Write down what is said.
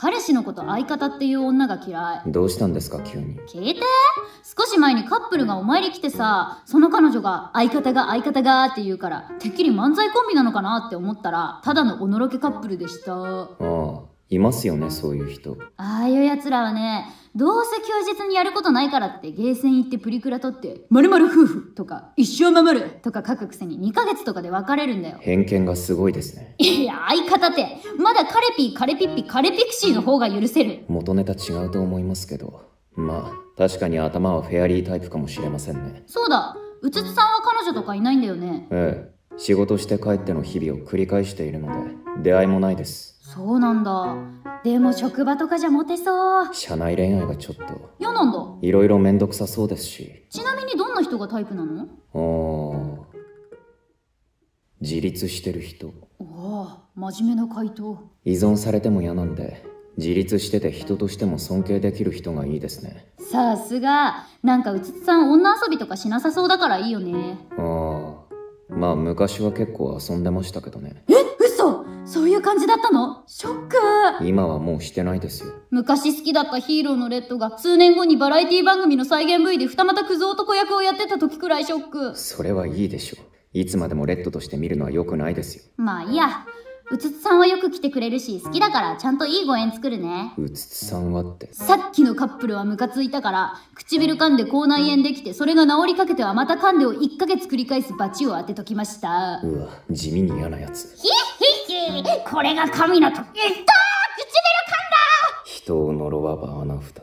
彼氏のこと相方っていう女が嫌い。 どうしたんですか急に。 聞いて。少し前にカップルがお参り来てさ、その彼女が相方がって言うから、てっきり漫才コンビなのかなって思ったら、ただのおのろけカップルでした。 ああ、いますよねそういう人。 ああいう奴らはね、どうせ休日にやることないからってゲーセン行ってプリクラ撮って〇〇夫婦とか一生守るとか書くくせに2ヶ月とかで別れるんだよ。 偏見がすごいですね。 いや相方ってまだカレピーカレピッピカレピクシーの方が許せる。 元ネタ違うと思いますけど、まあ確かに頭はフェアリータイプかもしれませんね。 そうだ、うつつさんは彼女とかいないんだよね。 ええ、仕事して帰っての日々を繰り返しているので出会いもないです。 そうなんだ。でも職場とかじゃモテそう。 社内恋愛がちょっと嫌なんだ。 いろいろめんどくさそうですし。 ちなみにどんな人がタイプなの？ 自立してる人。 おお、真面目な回答。 依存されても嫌なんで、自立してて人としても尊敬できる人がいいですね。 さすが。なんかうつつさん女遊びとかしなさそうだからいいよね。 まあ昔は結構遊んでましたけどね。 嘘！そういう感じだったの？ショック。 今はもうしてないですよ。 昔好きだったヒーローのレッドが数年後にバラエティ番組の再現 V で二股クズ男役をやってた時くらいショック。 それはいいでしょう。いつまでもレッドとして見るのは良くないですよ。 まあいいや。うつつさんはよく来てくれるし好きだからちゃんといいご縁作るね。 うつつさんはって。 さっきのカップルはムカついたから唇噛んで口内炎できて、それが治りかけてはまた噛んでを1ヶ月繰り返すバチを当てときました。 うわ、地味に嫌なやつ。 ひひひ、これが神のと。いったー、唇噛んだ。 人を呪わば穴二つ。